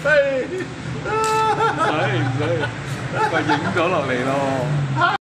唔使，咪影咗落嚟咯。